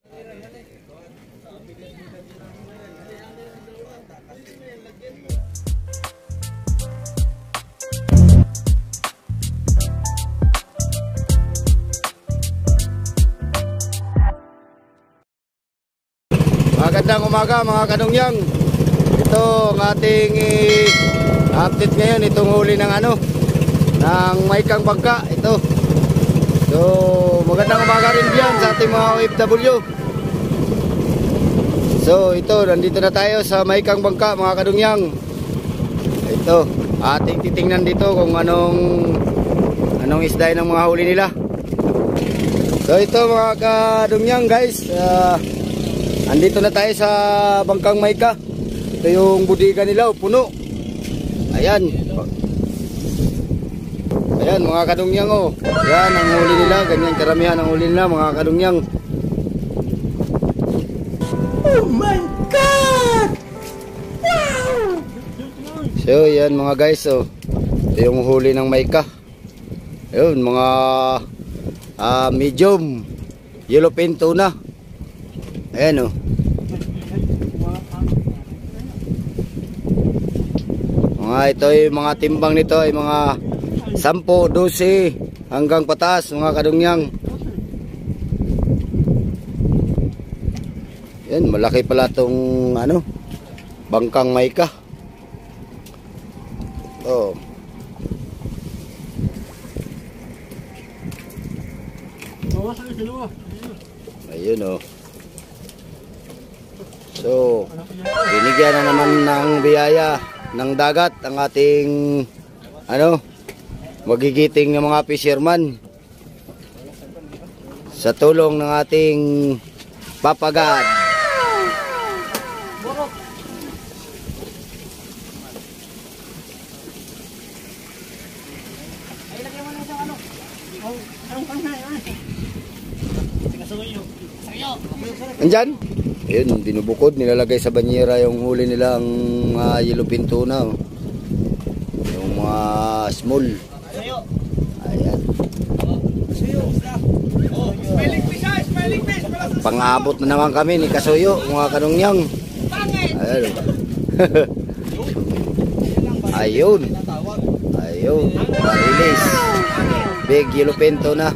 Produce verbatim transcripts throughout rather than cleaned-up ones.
Magandang umaga mga kadungyang. Ito ang ating i-update ngayon, itong huli ng ano, ng Maikang Bangka. Ito. So, magandang umaga rin diyan sa ating mga O F W. So, ito, nandito na tayo sa Maikang Bangka mga kadungyang. Ito, ating titingnan dito kung anong anong isda ng mga huli nila. So, ito mga kadungyang guys, uh, andito na tayo sa Bangkang Maika. Ito yung budiga nila, puno. Ayan. Ayan mga kadungyang oh. Ayan ang huli nila, ganyan karamihan ang huli nila mga kadungyang. Oh my God! Wow! So ayan mga guys oh. Ito yung huli ng Maika. Ayun mga uh, medium yellowfin tuna. Ayan o. Mga ito ay mga timbang nito ay mga sampo, dose hanggang pataas mga kadungyang. Ayan, malaki pala itong ano, Bangkang Maika. Oh. Ayun o. So, binigyan na naman ng biyaya ng dagat ang ating ano, magigiting ng mga fisherman sa tulong ng ating Papa God. Andyan? Ayun, binubukod, nilalagay sa banyera yung huli nilang uh, yellowfin tuna oh. Yung mga uh, small. Ayan. Pang-abot na naman kami ni Kasuyo mga kadungyang. Ayan. Ayun. Ayun, marilis. Big yellowfin tuna.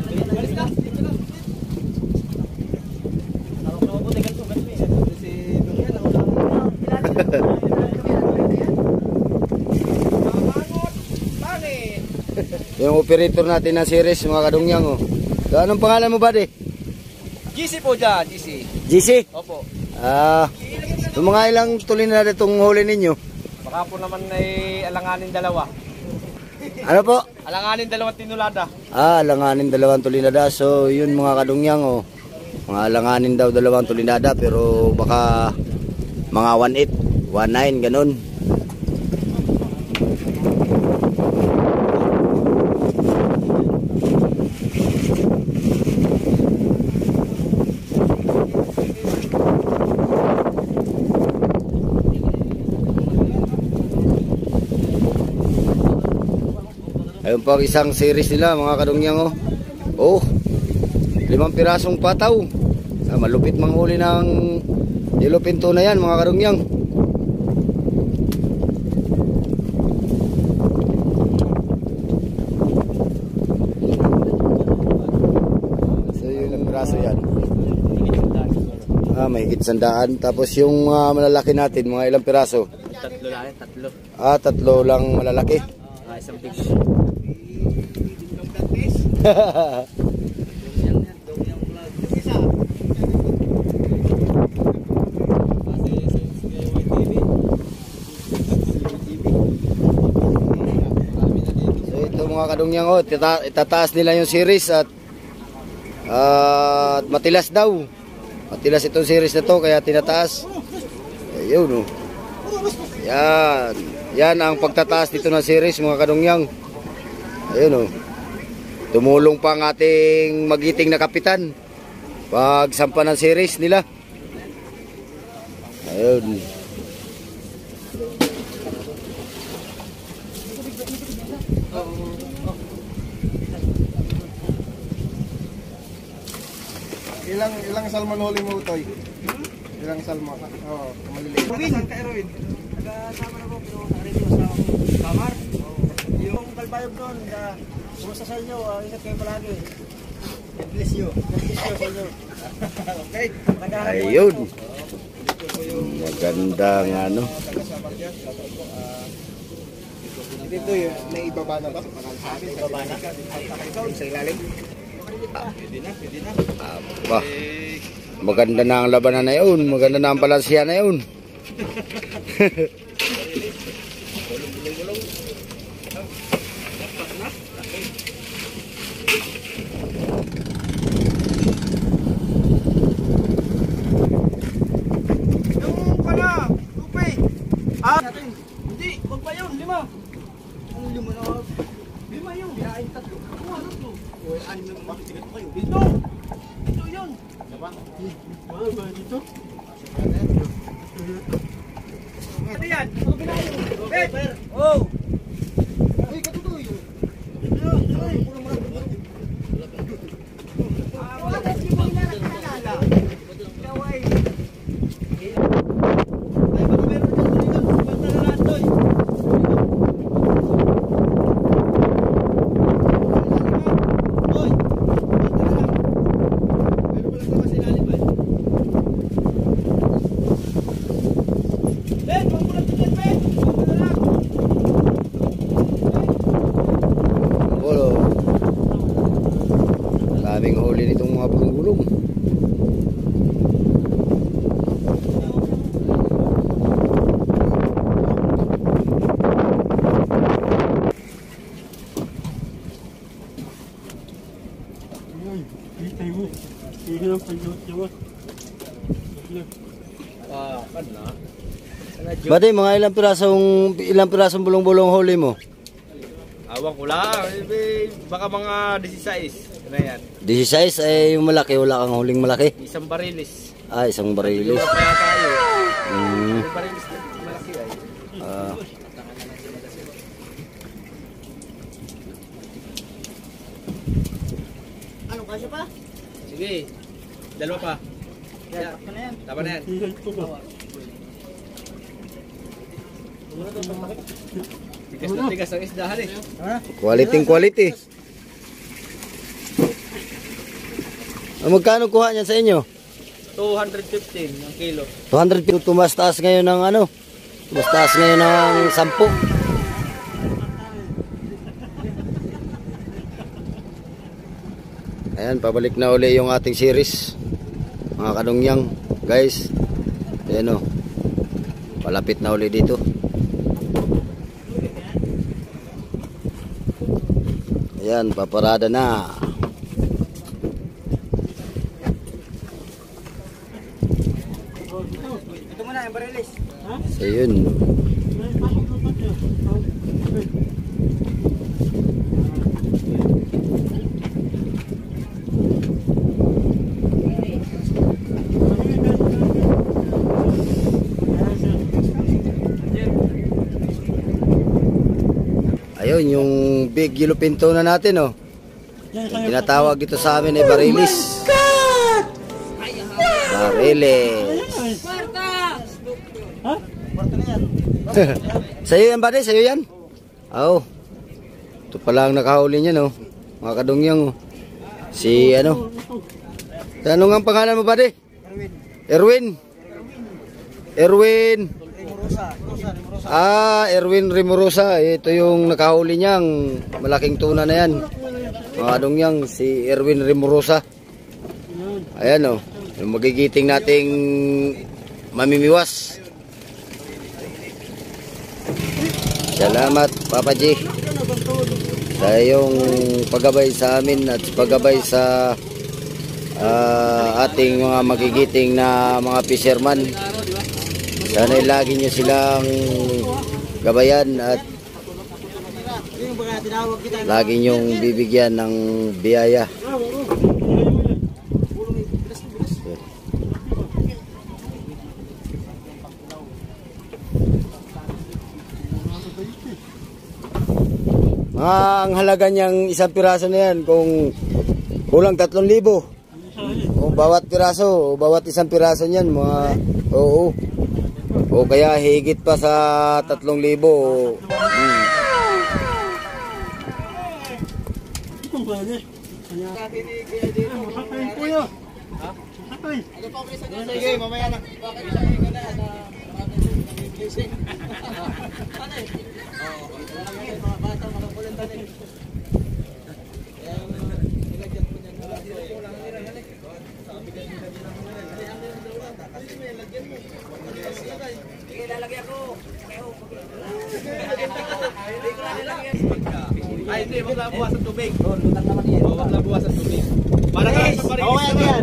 Yung operator natin ng series mga kadungyang oh. So, anong pangalan mo ba de? G C po dyan, G C. G C? Opo. Ah, so mga ilang tuloy na itong huli ninyo? Baka po naman ay alanganin dalawa. Ano po? Alanganin dalawang tinulada. Ah, alanganin dalawang tulinada. So yun mga kadungyang oh. Mga alanganin daw dalawang tulinada pero baka mga one eight, one nine ganun. Ayun po ang isang series nila mga kadungyang oh. Oh, limang pirasong pataw. Ah, malupit manghuli ng yellowfin tuna yan mga kadungyang. So yung piraso yan. Ah, may higit sandaan. Tapos yung uh, malalaki natin, mga ilang piraso? Tatlo lang, tatlo. Ah, tatlo lang malalaki. Ah, isang big. Mga kadungyang oh, tita itataas nila yung series at uh, matilas daw. Matilas itong series na to kaya tinataas. Ayun oh. Yan. Yan ang pagtataas dito ng series mga kadungyang. Ayun oh. Tumulong pa ang ating magiting na kapitan pag sampa ng series nila. Ayun. Ilang ilang salmon huli mo, Toy? Hmm? Ilang salmon? Oo, oh, maliliit. Erwin. Saan ka, Erwin? Nagkasama na ko, pero nakarito sa Samar. Yung kalbayog doon, kumusta sa inyo? Uh, ingat kayo palagi. God bless you. God bless you sa inyo. Okay. Ayun. Magandang ano. Dito yun, may ibaba na ba? Ibaba na? Ikaw, sa ilalim? Pwede na, pwede na. Aba. Maganda na ang labanan na yun. Maganda na ang balansiya na yun. Yung pala, lupi. Ah, hindi, wag pa yun, lima. Ang lima na, lima yun. Kinain tatlo. Ano, ano to? O, anim na makitigat mo kayo. Dito, dito yun. Diba? Ano ba dito? Ano yan? Ano binayo? Pepper! Oh! Ay, katutoy! Dito, dito. Daming huli nitong mga bulong-bulong. Ah, kan na. Bate, mga ilang pirasong ilang pirasong bulong-bulong huli mo? Awang ko lang. Eh, baka mga sixteen. Ano yan? sixteen ay yung malaki, wala kang huling malaki. Isang barilis. Ah, isang barilis. Dalawa pa tayo. Mm. May barilis na malaki ay. Ah. Ano, kasya pa? Sige. Dalawa pa. Yan, tapa na yan. Tapa na yan. Tigas na tigas ang isdahan eh. Quality quality. Ah, magkano kuha niyan sa inyo? two fifteen ang kilo. two hundred pero tumas taas ngayon ng ano? Tumas taas ngayon ng sampu. Ayan, pabalik na uli yung ating series. Mga kadungyang, guys. Ayan o. Palapit na uli dito. Ayan, paparada na. Ito muna, yung barilis. Ha? So yun. Ayun, yung big yellow pinto na natin, oh. Tinatawag dito sa amin ay barilis. Barilis. Ha? Kwarta na yan. Sa'yo yan, buddy? Sa'yo yan? Oo. Oh. Ito pala ang nakahuli niya, no? Mga kadungyang, oh. Si, ano? Ano nga ang pangalan mo, buddy? Erwin. Erwin. Rimorosa. Rimorosa. Ah, Erwin Rimorosa. Ito yung nakahuli niyang malaking tuna na yan. Mga kadungyang, si Erwin Rimorosa. Ayan, oh. Yung magigiting nating mamimiwas. Salamat, Papa G, sa iyong paggabay sa amin at paggabay sa uh, ating mga magigiting na mga fisherman. Sana'y lagi nyo silang gabayan at lagi nyong bibigyan ng biyaya. Ah, ang halaga niyang isang piraso na yan kung kulang tatlong libo. O, bawat piraso, o, bawat isang piraso niyan, mga, oo. O kaya higit pa sa tatlong libo. Hmm. Sige, mamaya na. Ay, hindi, wag lang buwas ang tubig. Oh, wag lang buwas ang tubig. Para ka sa parilis naman.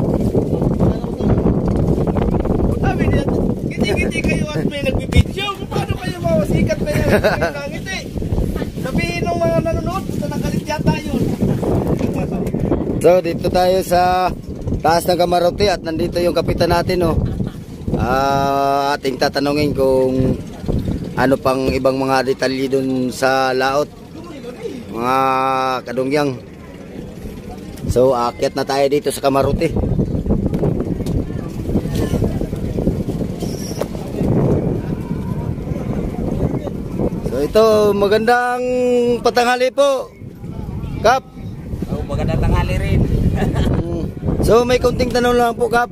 Sabi niya, ngiti-ngiti kayo at may nagbibidyo. Paano kayo mawasikat na yan? Ngiti. Sabihin ng mga nanonood, na nagalit yata yun. So, dito tayo sa taas ng Kamarote at nandito yung kapitan natin, oh. Ah, ating tatanungin kung ano pang ibang mga detalye dun sa laot, mga kadungyang. So, aakyat na tayo dito sa Kamarote. So, ito, magandang patanghali po, Kap. Oh, magandang tanghali rin. So, may konting tanong lang po, Kap.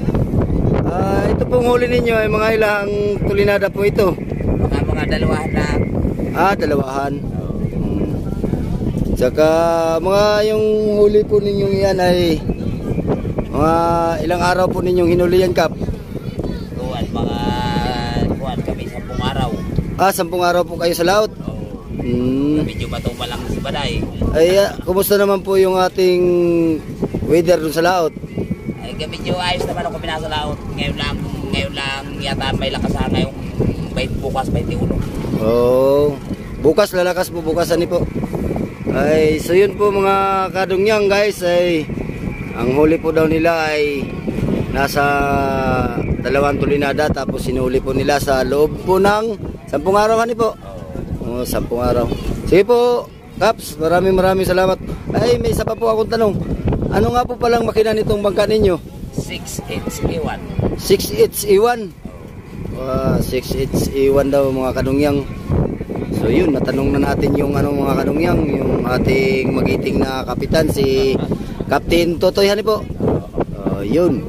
Ah, ito pong huli ninyo ay mga ilang tulinada po ito? Mga mga dalawahan na. Ah, dalawahan. Hmm. Saka mga yung huli po ninyong yan ay mga ilang araw po ninyong hinuli yan, Kap? Kuwan, mga kuwan kami sampung araw. Ah, sampung araw po kayo sa laot? Oh, Hmm. medyo matuma lang si Baday. Ay, ah, kumusta naman po yung ating weather dun sa laot? Ay, medyo ayos naman ako pinasa laot. Ngayon lang, ngayon lang yata may lakas na ngayong bait bukas, baitiuno. Oh, bukas lalakas po, bukas ani po. Ay, so yun po mga kadungyang guys, ay ang huli po daw nila ay nasa dalawang tulinada, tapos sinuli po nila sa loob po ng sampung araw ani po. Oh, sampung araw. Sige po, Kaps, maraming maraming salamat. Ay, may isa pa po akong tanong. Ano nga po palang makina nitong bangka ninyo? six H A one. six H A one. Wow, six H A one daw mga kadungyang. So yun, natanong na natin yung ano mga kadungyang, yung ating magiting na kapitan, si Captain Totoy Hani po. Uh, yun.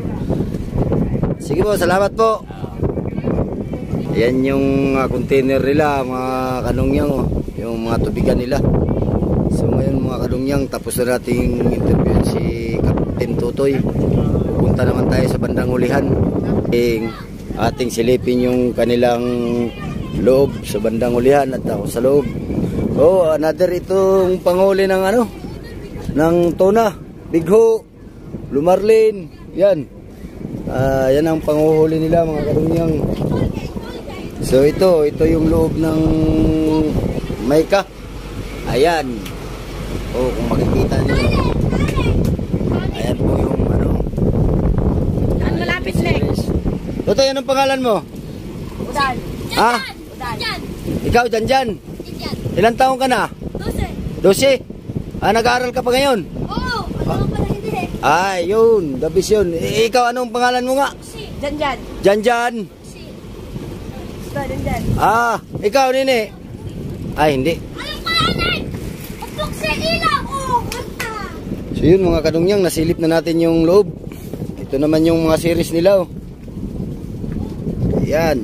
Sige po, salamat po. Ayan yung uh, container nila mga kadungyang, oh, yung mga tubigan nila. So ngayon mga kadungyang, tapos na nating interview si Captain Totoy. Punta naman tayo sa bandang hulihan. Ating, ating silipin yung kanilang loob sa bandang hulihan at ako sa loob. Oh, another itong panghuli ng ano, ng tuna, bigho, lumarlin. Yan. Uh, yan ang panguhuli nila mga kadungyang. So ito, ito yung loob ng Mayka. Ayan. Oh, kung makikita niyo. Ayan po yung ano. Ang malapit next. Totoy, anong pangalan mo? Udan. Ha? Udan. Ikaw, Janjan. Diyan. Ilang taong ka na? Dose. Dose? Ah, nag-aaral ka pa ngayon? Oo. Ano pala hindi? Ay, yun. Dabis yun. I ikaw, anong pangalan mo nga? Diyan dyan. Janjan. Ito, dyan dyan. Ah, ikaw, Nini. Ay, hindi. Anong pangalan? Upok sa ilaw. Oo. So yun mga kadungyang, nasilip na natin yung loob. Ito naman yung mga series nila, oh. Ayan.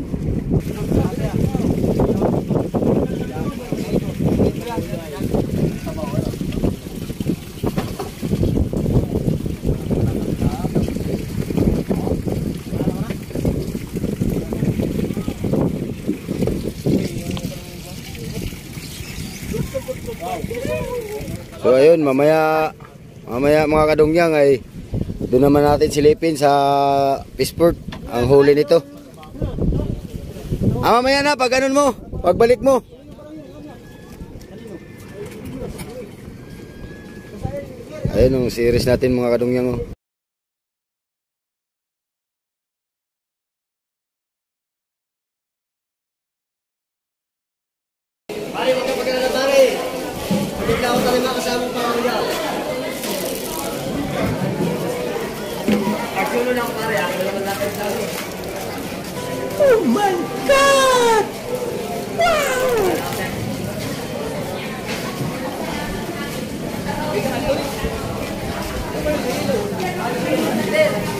So ayun, mamaya mamaya mga kadungyang ay doon naman natin silipin sa Fishport ang huli nito. Ah, mamaya na pag ganun mo, pagbalik mo. Ayun ang series natin mga kadungyang, oh. Pare, wag ka magkala pare. Hindi na ako talaga kasama pa ako niya. my God! Wow!